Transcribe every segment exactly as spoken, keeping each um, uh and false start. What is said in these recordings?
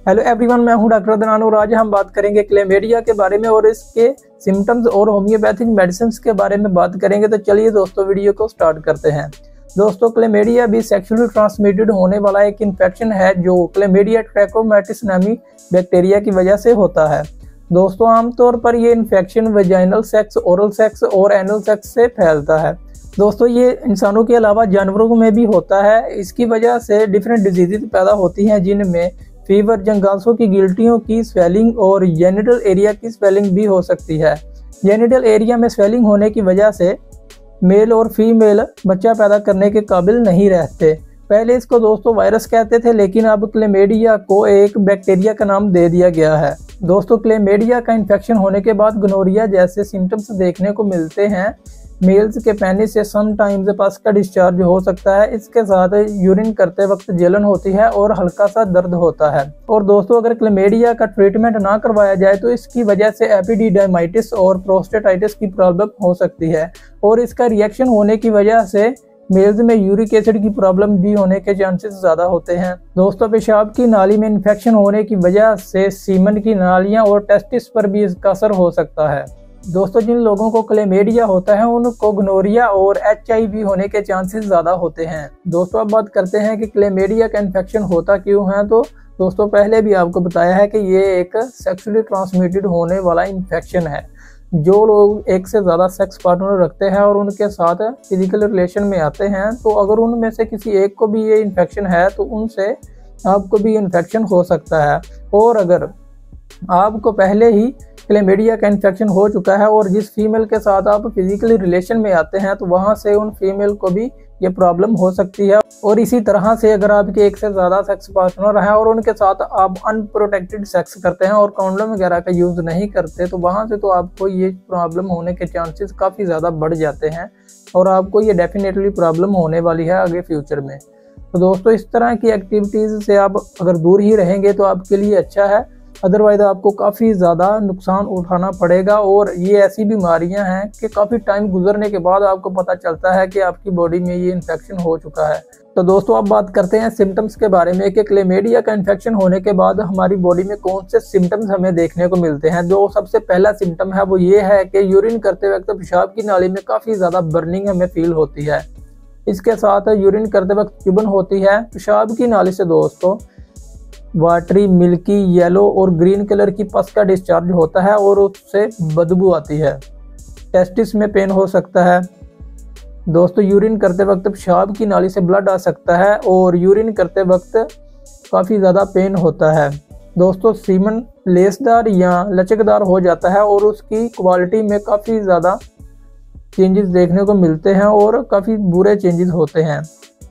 Hello everyone, मैं हूं doctor Adnan और आज हम बात करेंगे क्लेमेडिया के बारे में और इसके सिम्टम्स और होम्योपैथिक मेडिसिन के बारे में बात करेंगे। तो चलिए दोस्तों वीडियो को स्टार्ट करते हैं। दोस्तों, क्लेमेडिया भी सेक्सुअली ट्रांसमिटेड होने वाला एक इन्फेक्शन है जो क्लेमेडिया ट्रैकोमैटिस नामी बैक्टीरिया की वजह से होता है। दोस्तों, आमतौर पर ये infection vaginal sex, oral sex और एनल सेक्स से फैलता है। दोस्तों, ये इंसानों के अलावा जानवरों में भी होता है। इसकी वजह से डिफरेंट डिजीजेज पैदा होती हैं जिनमें फीवर, जंगांसों की गिल्टियों की स्वेलिंग और जेनिटल एरिया की स्वेलिंग भी हो सकती है। जेनिटल एरिया में स्वेलिंग होने की वजह से मेल और फीमेल बच्चा पैदा करने के काबिल नहीं रहते। पहले इसको दोस्तों वायरस कहते थे, लेकिन अब क्लेमेडिया को एक बैक्टीरिया का नाम दे दिया गया है। दोस्तों, क्लेमेडिया का इन्फेक्शन होने के बाद गोनोरिया जैसे सिम्टम्स देखने को मिलते हैं। मेल्स के पेनिस से समटाइम्स पस का डिस्चार्ज हो सकता है। इसके साथ यूरिन करते वक्त जलन होती है और हल्का सा दर्द होता है। और दोस्तों, अगर क्लेमेडिया का ट्रीटमेंट ना करवाया जाए तो इसकी वजह से एपिडिडाइमाइटिस और प्रोस्टेटाइटिस की प्रॉब्लम हो सकती है और इसका रिएक्शन होने की वजह से मेल्स में यूरिक एसिड की प्रॉब्लम भी होने के चांसेस ज्यादा होते हैं। दोस्तों, पेशाब की नाली में इन्फेक्शन होने की वजह से सीमन की नालियां और टेस्टिस पर भी इसका असर हो सकता है। दोस्तों, जिन लोगों को क्लेमेडिया होता है उनको गोनोरिया और एच आई वी होने के चांसेस ज्यादा होते हैं। दोस्तों, अब बात करते हैं कि क्लेमेडिया का इन्फेक्शन होता क्यों है। तो दोस्तों, पहले भी आपको बताया है कि ये एक सेक्सुअली ट्रांसमिटेड होने वाला इन्फेक्शन है। जो लोग एक से ज़्यादा सेक्स पार्टनर रखते हैं और उनके साथ फिजिकल रिलेशन में आते हैं, तो अगर उनमें से किसी एक को भी ये इन्फेक्शन है तो उनसे आपको भी इन्फेक्शन हो सकता है। और अगर आपको पहले ही क्लेमेडिया का इन्फेक्शन हो चुका है और जिस फीमेल के साथ आप फिजिकली रिलेशन में आते हैं तो वहां से उन फीमेल को भी ये प्रॉब्लम हो सकती है। और इसी तरह से अगर आपके एक से ज़्यादा सेक्स पार्टनर है और उनके साथ आप अनप्रोटेक्टेड सेक्स करते हैं और कॉन्डोम वगैरह का यूज़ नहीं करते, तो वहां से तो आपको ये प्रॉब्लम होने के चांसेस काफ़ी ज़्यादा बढ़ जाते हैं और आपको ये डेफिनेटली प्रॉब्लम होने वाली है आगे फ्यूचर में। तो दोस्तों, इस तरह की एक्टिविटीज़ से आप अगर दूर ही रहेंगे तो आपके लिए अच्छा है, अदरवाइज आपको काफ़ी ज़्यादा नुकसान उठाना पड़ेगा। और ये ऐसी बीमारियां हैं कि काफ़ी टाइम गुजरने के बाद आपको पता चलता है कि आपकी बॉडी में ये इन्फेक्शन हो चुका है। तो दोस्तों, अब बात करते हैं सिम्टम्स के बारे में कि क्लेमेडिया का इन्फेक्शन होने के बाद हमारी बॉडी में कौन से सिम्टम्स हमें देखने को मिलते हैं। जो सबसे पहला सिम्टम है वो ये है कि यूरिन करते वक्त पेशाब की नाली में काफ़ी ज़्यादा बर्निंग हमें फील होती है। इसके साथ यूरिन करते वक्त चुभन होती है। पेशाब की नाली से दोस्तों वाटरी, मिल्की, येलो और ग्रीन कलर की पस का डिस्चार्ज होता है और उससे बदबू आती है। टेस्टिस में पेन हो सकता है। दोस्तों, यूरिन करते वक्त पेशाब की नाली से ब्लड आ सकता है और यूरिन करते वक्त काफ़ी ज़्यादा पेन होता है। दोस्तों, सीमन लेसदार या लचकदार हो जाता है और उसकी क्वालिटी में काफ़ी ज़्यादा चेंजेस देखने को मिलते हैं और काफ़ी बुरे चेंजेस होते हैं।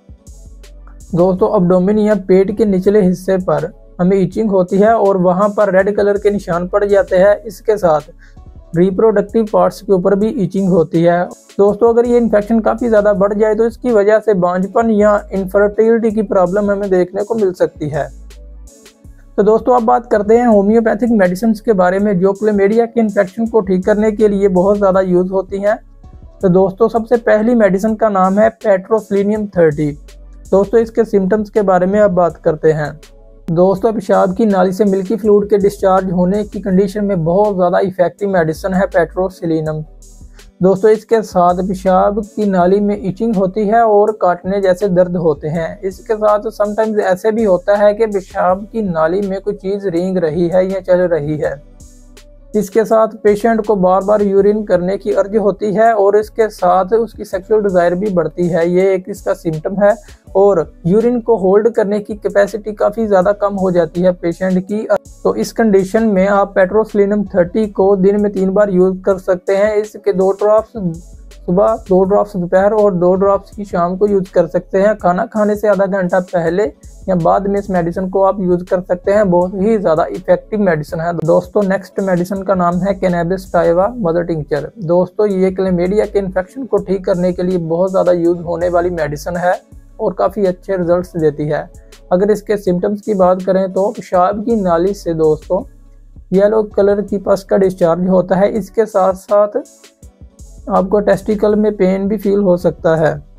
दोस्तों, अब्डोमेन या पेट के निचले हिस्से पर हमें इचिंग होती है और वहां पर रेड कलर के निशान पड़ जाते हैं। इसके साथ रिप्रोडक्टिव पार्ट्स के ऊपर भी इचिंग होती है। दोस्तों, अगर ये इन्फेक्शन काफ़ी ज़्यादा बढ़ जाए तो इसकी वजह से बांझपन या इनफर्टिलिटी की प्रॉब्लम हमें देखने को मिल सकती है। तो दोस्तों, अब बात करते हैं होम्योपैथिक मेडिसिन के बारे में जो क्लेमेडिया के इन्फेक्शन को ठीक करने के लिए बहुत ज़्यादा यूज़ होती हैं। तो दोस्तों, सबसे पहली मेडिसिन का नाम है पेट्रोसेलिनियम थर्टी। दोस्तों, इसके सिम्टम्स के बारे में अब बात करते हैं। दोस्तों, पेशाब की नाली से मिल्की फ्लूइड के डिस्चार्ज होने की कंडीशन में बहुत ज़्यादा इफेक्टिव मेडिसिन है पेट्रोसेलिनियम। दोस्तों, इसके साथ पेशाब की नाली में इचिंग होती है और काटने जैसे दर्द होते हैं। इसके साथ समटाइम्स ऐसे भी होता है कि पेशाब की नाली में कोई चीज़ रेंग रही है या चल रही है। इसके साथ पेशेंट को बार बार यूरिन करने की अर्ज होती है और इसके साथ उसकी सेक्सुअल डिज़ायर भी बढ़ती है। ये एक इसका सिम्टम है। और यूरिन को होल्ड करने की कैपेसिटी काफ़ी ज़्यादा कम हो जाती है पेशेंट की। तो इस कंडीशन में आप पेट्रोसेलिनियम थर्टी को दिन में तीन बार यूज़ कर सकते हैं। इसके दो ड्रॉप्स सुबह, दो ड्रॉप्स दोपहर और दो ड्रॉप्स की शाम को यूज़ कर सकते हैं। खाना खाने से आधा घंटा पहले या बाद में इस मेडिसिन को आप यूज़ कर सकते हैं। बहुत ही ज़्यादा इफेक्टिव मेडिसिन है। दोस्तों, नेक्स्ट मेडिसिन का नाम है कैनबिस साटिवा मदर टिंचर। दोस्तों, ये क्लेमेडिया के इन्फेक्शन को ठीक करने के लिए बहुत ज़्यादा यूज़ होने वाली मेडिसिन है और काफ़ी अच्छे रिजल्ट्स देती है। अगर इसके सिम्टम्स की बात करें तो पेशाब की नाली से दोस्तों येलो कलर की पस का डिस्चार्ज होता है। इसके साथ साथ आपको टेस्टिकल में पेन भी फील हो सकता है।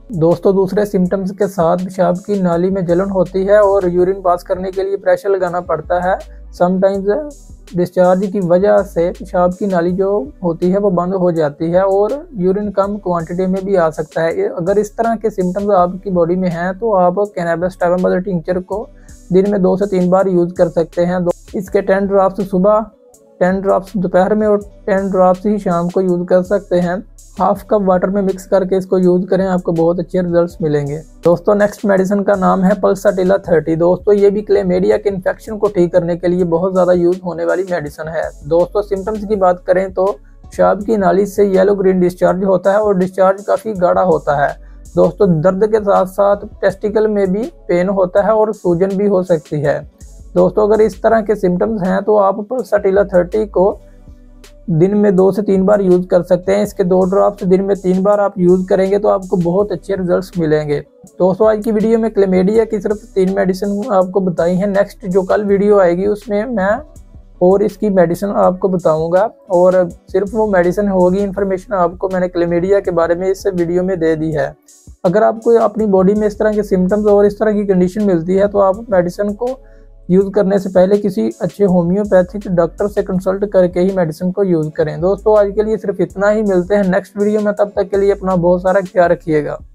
दोस्तों दूसरे सिम्टम्स के साथ पेशाब की नाली में जलन होती है और यूरिन पास करने के लिए प्रेशर लगाना पड़ता है। समटाइम्स डिस्चार्ज की वजह से पेशाब की नाली जो होती है वो बंद हो जाती है और यूरिन कम क्वांटिटी में भी आ सकता है। अगर इस तरह के सिम्टम्स आपकी बॉडी में हैं तो आप कैनबिस स्टाइवम टिंचर को दिन में दो से तीन बार यूज़ कर सकते हैं। इसके टेन ड्रॉप्स सुबह, टेन ड्रॉप्स दोपहर में और टेन ड्रॉप्स ही शाम को यूज़ कर सकते हैं। हाफ कप वाटर में मिक्स करके इसको यूज़ करें, आपको बहुत अच्छे रिजल्ट्स मिलेंगे। दोस्तों नेक्स्ट मेडिसिन का नाम है पल्साटिला थर्टी। दोस्तों ये भी क्लेमेडिया के इन्फेक्शन को ठीक करने के लिए बहुत ज़्यादा यूज़ होने वाली मेडिसिन है। दोस्तों सिम्टम्स की बात करें तो पेशाब की नाली से येलो ग्रीन डिस्चार्ज होता है और डिस्चार्ज काफ़ी गाढ़ा होता है। दोस्तों दर्द के साथ साथ टेस्टिकल में भी पेन होता है और सूजन भी हो सकती है। दोस्तों अगर इस तरह के सिम्टम्स हैं तो आप पल्साटिला थर्टी को दिन में दो से तीन बार यूज़ कर सकते हैं। इसके दो ड्रॉप्स दिन में तीन बार आप यूज़ करेंगे तो आपको बहुत अच्छे रिजल्ट्स मिलेंगे। दोस्तों आज की वीडियो में क्लेमेडिया की सिर्फ तीन मेडिसिन आपको बताई हैं। नेक्स्ट जो कल वीडियो आएगी उसमें मैं और इसकी मेडिसिन आपको बताऊंगा और सिर्फ वो मेडिसिन होगी, इन्फॉर्मेशन आपको मैंने क्लेमेडिया के बारे में इस वीडियो में दे दी है। अगर आपको अपनी बॉडी में इस तरह के सिम्टम्स और इस तरह की कंडीशन मिलती है तो आप मेडिसिन को यूज़ करने से पहले किसी अच्छे होम्योपैथिक डॉक्टर से कंसल्ट करके ही मेडिसिन को यूज़ करें। दोस्तों आज के लिए सिर्फ इतना ही, मिलते हैं नेक्स्ट वीडियो में, तब तक के लिए अपना बहुत सारा ख्याल रखिएगा।